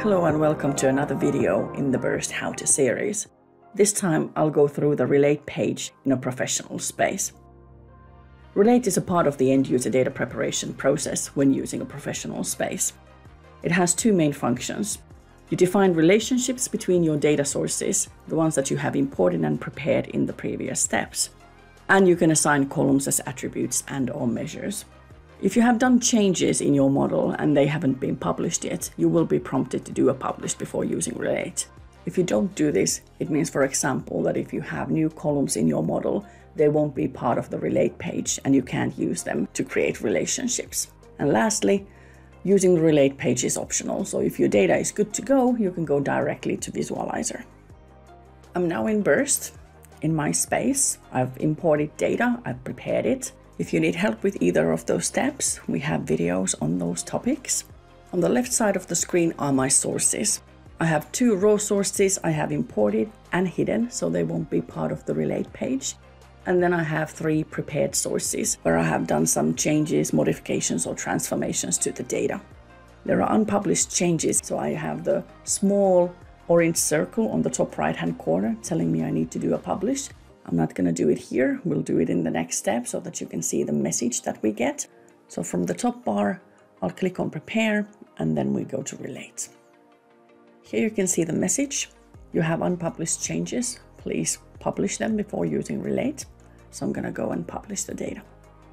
Hello and welcome to another video in the Birst How-To series. This time I'll go through the Relate page in a professional space. Relate is a part of the end-user data preparation process when using a professional space. It has two main functions. You define relationships between your data sources, the ones that you have imported and prepared in the previous steps. And you can assign columns as attributes and/or measures. If you have done changes in your model and they haven't been published yet, you will be prompted to do a publish before using Relate. If you don't do this, it means, for example, that if you have new columns in your model, they won't be part of the Relate page and you can't use them to create relationships. And lastly, using the Relate page is optional, so if your data is good to go, you can go directly to Visualizer. I'm now in Birst. In my space, I've imported data, I've prepared it. If you need help with either of those steps, we have videos on those topics. On the left side of the screen are my sources. I have two raw sources I have imported and hidden, so they won't be part of the Relate page. And then I have three prepared sources where I have done some changes, modifications or transformations to the data. There are unpublished changes, so I have the small orange circle on the top right-hand corner telling me I need to do a publish. I'm not going to do it here, we'll do it in the next step so that you can see the message that we get. So from the top bar, I'll click on Prepare and then we go to Relate. Here you can see the message. You have unpublished changes. Please publish them before using Relate. So I'm going to go and publish the data.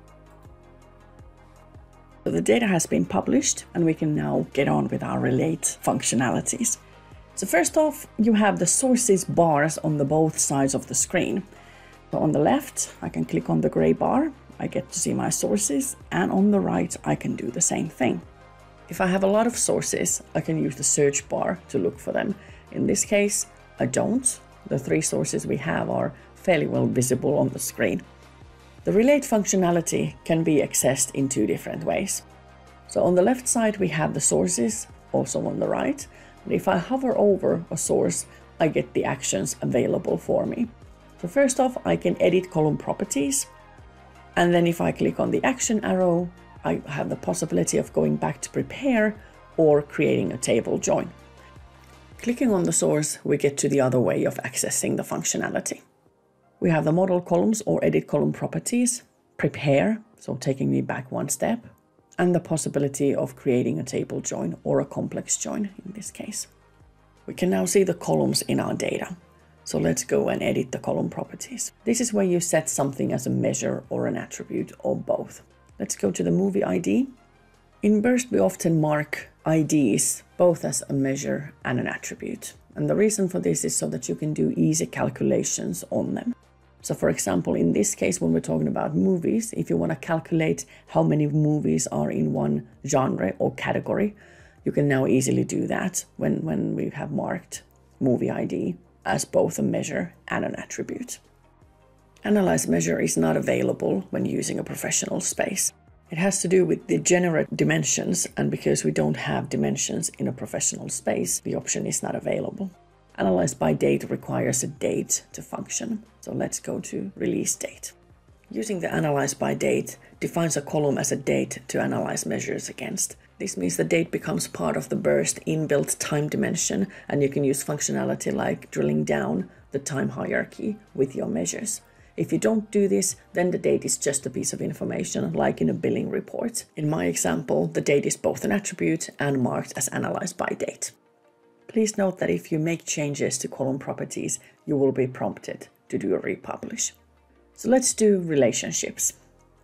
So the data has been published and we can now get on with our Relate functionalities. So first off, you have the sources bars on the both sides of the screen. So on the left, I can click on the gray bar, I get to see my sources, and on the right, I can do the same thing. If I have a lot of sources, I can use the search bar to look for them. In this case, I don't. The three sources we have are fairly well visible on the screen. The Relate functionality can be accessed in two different ways. So on the left side, we have the sources, also on the right. And if I hover over a source, I get the actions available for me. So first off, I can edit column properties. And then if I click on the action arrow, I have the possibility of going back to prepare or creating a table join. Clicking on the source, we get to the other way of accessing the functionality. We have the model columns or edit column properties, prepare, so taking me back one step, and the possibility of creating a table join or a complex join in this case. We can now see the columns in our data. So let's go and edit the column properties. This is where you set something as a measure or an attribute or both. Let's go to the movie ID. In Birst, we often mark IDs both as a measure and an attribute. And the reason for this is so that you can do easy calculations on them. So for example, in this case, when we're talking about movies, if you want to calculate how many movies are in one genre or category, you can now easily do that when we have marked movie ID as both a measure and an attribute. Analyze measure is not available when using a professional space. It has to do with the generate dimensions, and because we don't have dimensions in a professional space, the option is not available. Analyze by date requires a date to function. So let's go to release date. Using the analyze by date defines a column as a date to analyze measures against. This means the date becomes part of the Birst inbuilt time dimension, and you can use functionality like drilling down the time hierarchy with your measures. If you don't do this, then the date is just a piece of information like in a billing report. In my example, the date is both an attribute and marked as analyzed by date. Please note that if you make changes to column properties, you will be prompted to do a republish. So let's do relationships.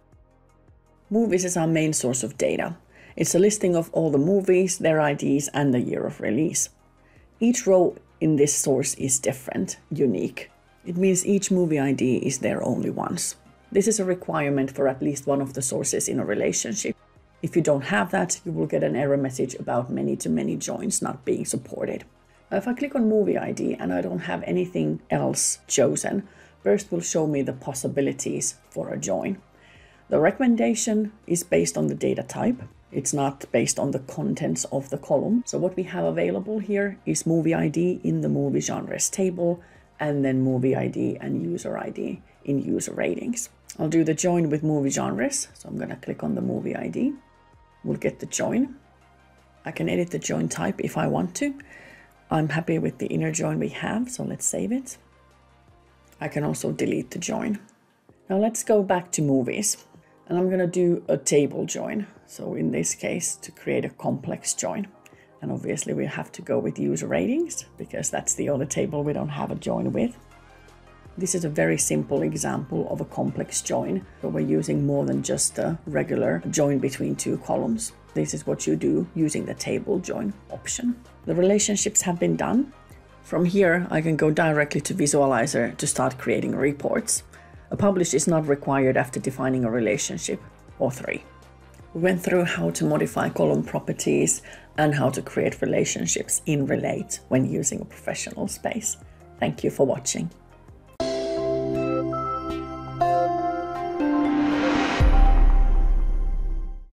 Movies is our main source of data. It's a listing of all the movies, their IDs, and the year of release. Each row in this source is different, unique. It means each movie ID is there only once. This is a requirement for at least one of the sources in a relationship. If you don't have that, you will get an error message about many-to-many joins not being supported. If I click on movie ID and I don't have anything else chosen, Birst will show me the possibilities for a join. The recommendation is based on the data type. It's not based on the contents of the column. So what we have available here is movie ID in the movie genres table, and then movie ID and user ID in user ratings. I'll do the join with movie genres. So I'm going to click on the movie ID. We'll get the join. I can edit the join type if I want to. I'm happy with the inner join we have, so let's save it. I can also delete the join. Now let's go back to movies. And I'm going to do a table join. So in this case, to create a complex join. And obviously we have to go with user ratings because that's the only table we don't have a join with. This is a very simple example of a complex join. So we're using more than just a regular join between two columns. This is what you do using the table join option. The relationships have been done. From here, I can go directly to Visualizer to start creating reports. A publish is not required after defining a relationship, or 3. We went through how to modify column properties and how to create relationships in Relate when using a professional space. Thank you for watching.